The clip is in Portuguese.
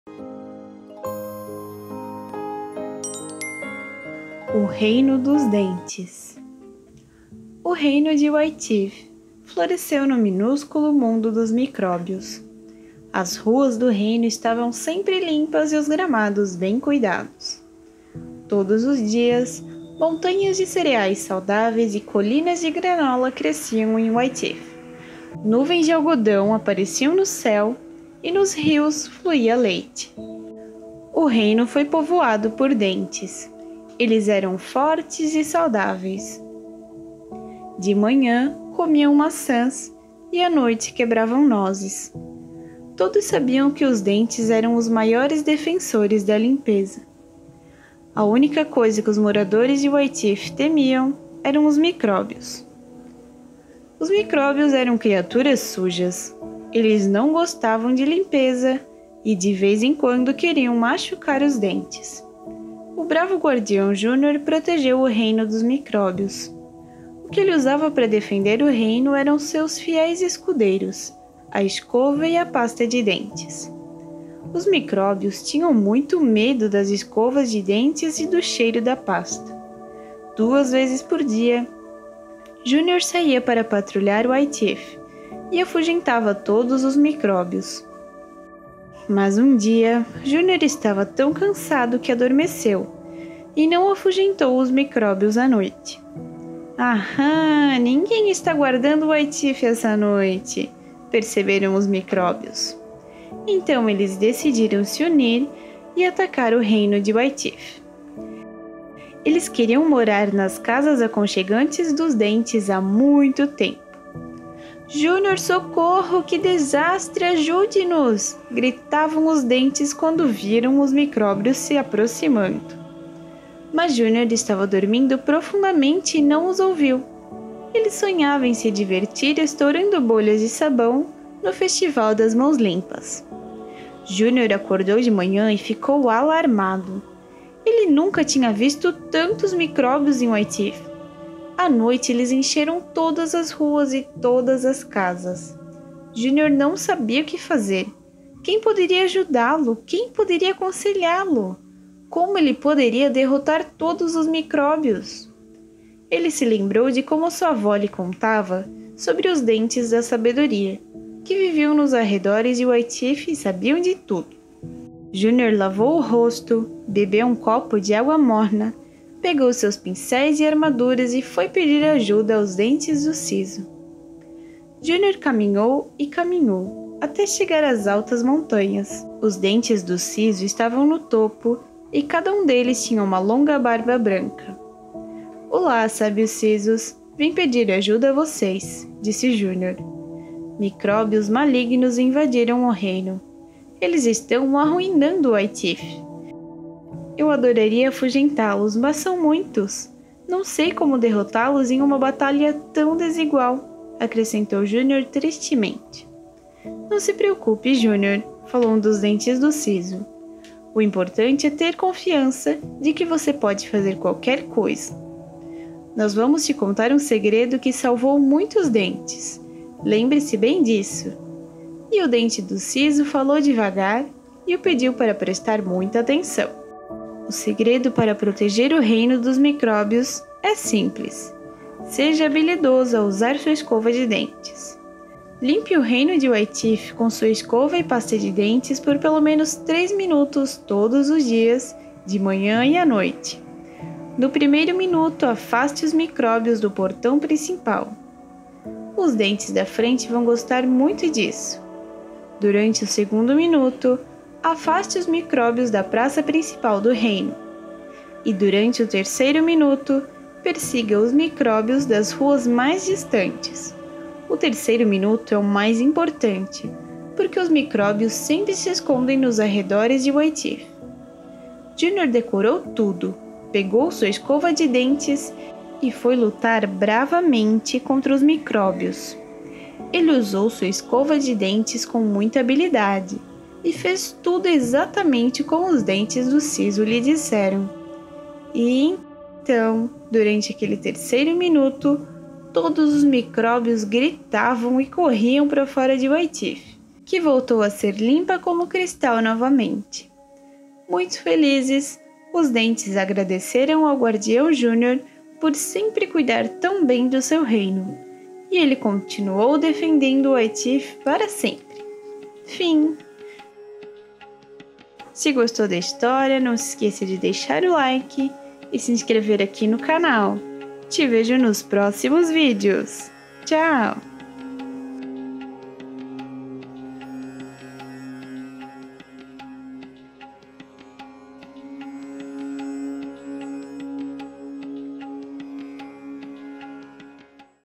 O Reino dos Dentes. O reino de White floresceu no minúsculo mundo dos micróbios. As ruas do reino estavam sempre limpas e os gramados bem cuidados. Todos os dias, montanhas de cereais saudáveis e colinas de granola cresciam em White. Nuvens de algodão apareciam no céu e nos rios fluía leite. O reino foi povoado por dentes. Eles eram fortes e saudáveis. De manhã, comiam maçãs e à noite quebravam nozes. Todos sabiam que os dentes eram os maiores defensores da limpeza. A única coisa que os moradores de White temiam eram os micróbios. Os micróbios eram criaturas sujas. Eles não gostavam de limpeza e de vez em quando queriam machucar os dentes. O bravo guardião Júnior protegeu o reino dos micróbios. O que ele usava para defender o reino eram seus fiéis escudeiros, a escova e a pasta de dentes. Os micróbios tinham muito medo das escovas de dentes e do cheiro da pasta. 2 vezes por dia, Júnior saía para patrulhar White e afugentava todos os micróbios. Mas um dia, Júnior estava tão cansado que adormeceu e não afugentou os micróbios à noite. Aham, ninguém está guardando White essa noite, perceberam os micróbios. Então eles decidiram se unir e atacar o reino de White. Eles queriam morar nas casas aconchegantes dos dentes há muito tempo. Júnior, socorro, que desastre, ajude-nos! Gritavam os dentes quando viram os micróbios se aproximando. Mas Júnior estava dormindo profundamente e não os ouviu. Ele sonhava em se divertir estourando bolhas de sabão no Festival das Mãos Limpas. Júnior acordou de manhã e ficou alarmado. Ele nunca tinha visto tantos micróbios em White. À noite, eles encheram todas as ruas e todas as casas. Júnior não sabia o que fazer. Quem poderia ajudá-lo? Quem poderia aconselhá-lo? Como ele poderia derrotar todos os micróbios? Ele se lembrou de como sua avó lhe contava sobre os dentes da sabedoria, que viviam nos arredores de White e sabiam de tudo. Júnior lavou o rosto, bebeu um copo de água morna, pegou seus pincéis e armaduras e foi pedir ajuda aos dentes do siso. Júnior caminhou e caminhou, até chegar às altas montanhas. Os dentes do siso estavam no topo e cada um deles tinha uma longa barba branca. Olá, sábios sisos, vim pedir ajuda a vocês, disse Júnior. Micróbios malignos invadiram o reino. Eles estão arruinando White. Eu adoraria afugentá-los, mas são muitos. Não sei como derrotá-los em uma batalha tão desigual, acrescentou Júnior tristemente. Não se preocupe, Júnior, falou um dos dentes do siso. O importante é ter confiança de que você pode fazer qualquer coisa. Nós vamos te contar um segredo que salvou muitos dentes. Lembre-se bem disso. E o dente do siso falou devagar e o pediu para prestar muita atenção. O segredo para proteger o reino dos micróbios é simples. Seja habilidoso ao usar sua escova de dentes. Limpe o reino de White com sua escova e pasta de dentes por pelo menos 3 minutos todos os dias, de manhã e à noite. No primeiro minuto, afaste os micróbios do portão principal. Os dentes da frente vão gostar muito disso. Durante o segundo minuto, afaste os micróbios da praça principal do reino. E durante o terceiro minuto, persiga os micróbios das ruas mais distantes. O terceiro minuto é o mais importante, porque os micróbios sempre se escondem nos arredores de White. Júnior decorou tudo, pegou sua escova de dentes e foi lutar bravamente contra os micróbios. Ele usou sua escova de dentes com muita habilidade e fez tudo exatamente como os dentes do siso lhe disseram. E então, durante aquele terceiro minuto, todos os micróbios gritavam e corriam para fora de White. que voltou a ser limpa como cristal novamente. Muito felizes, os dentes agradeceram ao Guardião Júnior por sempre cuidar tão bem do seu reino, e ele continuou defendendo Whiteteeth para sempre. Fim. Se gostou da história, não se esqueça de deixar o like e se inscrever aqui no canal. Te vejo nos próximos vídeos. Tchau!